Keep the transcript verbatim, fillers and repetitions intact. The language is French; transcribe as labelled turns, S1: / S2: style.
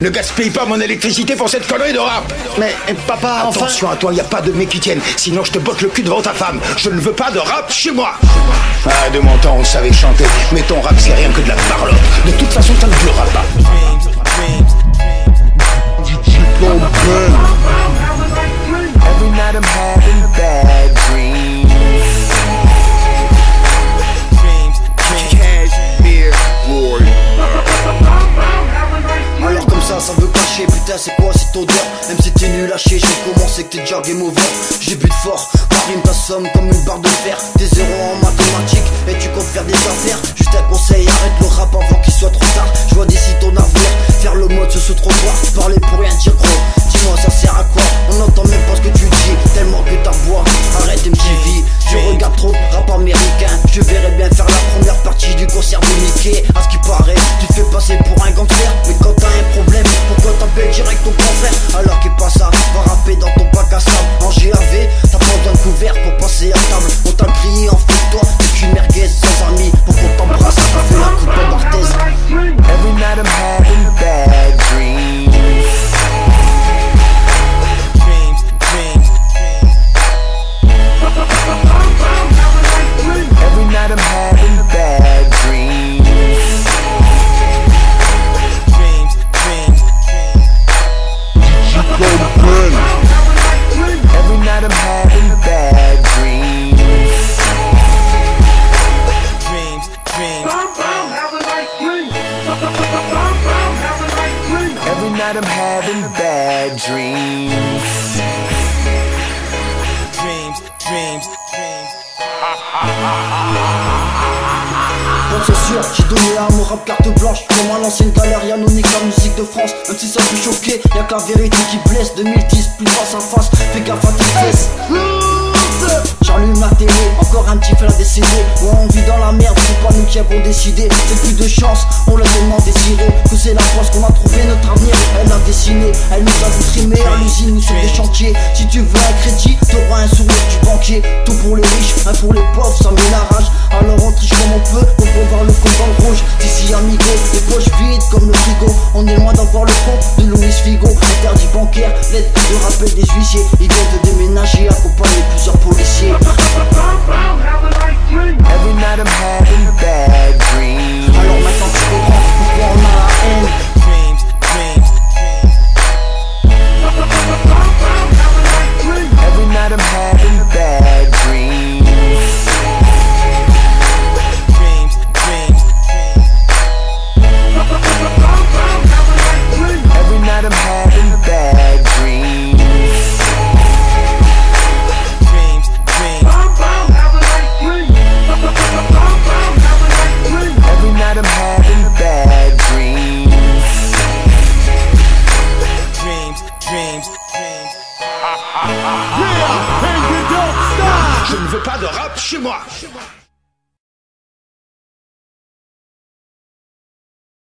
S1: Ne gaspille pas mon électricité pour cette connerie de rap.
S2: Mais papa, enfin...
S1: Attention à toi, y a pas de mecs qui tiennent. Sinon je te botte le cul devant ta femme. Je ne veux pas de rap chez moi. Ah, de mon temps on savait chanter. Mais ton rap c'est rien que de la parlotte. De toute façon ça ne durera pas.
S3: Every night I'm having bad dreams. Dreams, dreams, cashmere boy.
S2: Alors comme ça, ça veut cacher, putain c'est quoi cette odeur? Même si t'es nul à chier, je vais commencer que t'es déjà game over. J'ai but fort, ma rime t'assomme comme une barre de fer. T'es zéro en mathématiques et tu comptes faire des affaires. Juste un conseil, arrête le rap avant qu'il soit trop tard. Je vois d'ici ton avenir, faire le mode sur ce trottoir. Parler pour rien dire gros, dis-moi ça sert à quoi? On n'entend même pas ce que tu dis, tellement que ta voix. Arrête M T V, je regarde trop rap américain. Je verrais bien faire la première partie du concert de Mickey. À ce qui paraît, tu te fais passer pour un gangster. Mais quand t'as un problème, pourquoi t'appelles direct ton grand frère? Alors qu'il passe ça, va rapper dans ton bac à sable. En G A V, t'as pas besoin de couvert pour passer à table. On t'a crié en fait toi, t'es une merguez sans amis. Pour qu'on t'embrasse, t'as fait la coupe en Barthez.
S3: Every night I'm having bad dreams. Dreams, dreams, every night I'm having bad dreams. Dreams, dreams, every night I'm having bad dreams. Dreams, dreams, every night I'm having bad dreams. Dreams, dreams, dreams.
S2: Bon c'est sûr, j'ai donné à mon rap carte blanche. Comme à l'ancienne galère, y'a unique la musique de France. Même si ça peut choquer, y'a que la vérité qui blesse. deux mille dix, plus face à face, fais gaffe à tes fesses. J'allume la télé, encore un petit fait la décédé. Ouais on vit dans la merde, c'est pas nous qui avons décidé. C'est plus de chance, on l'a tellement désiré. Que c'est la France qu'on a trouvé notre avenir. Elle l'a dessiné, elle nous a vu trimer à l'usine ou sur des chantiers. Si tu veux un crédit, t'auras un sourire du banquier. Tout pour les riches, un pour les pauvres, ça met la rage. Alors on triche comme on peut, pour voir le compte dans le rouge. D'ici amigo, les poches vides comme le frigo. On est loin d'avoir le compte de Louis Figo. Interdit bancaire, lettre de rappel des huissiers. Ils viennent de déménager, accompagner plusieurs policiers.
S3: Every night I'm having bad dreams.
S2: Alors maintenant tu comprends pourquoi on a la haine.
S3: Dreams, dreams, every night I'm having bad dreams. Dreams, dreams, every night I'm having bad dreams. Dreams, dreams, every night I'm having bad dreams. Dreams, dreams, dreams.
S1: Je ne veux pas de rap chez moi.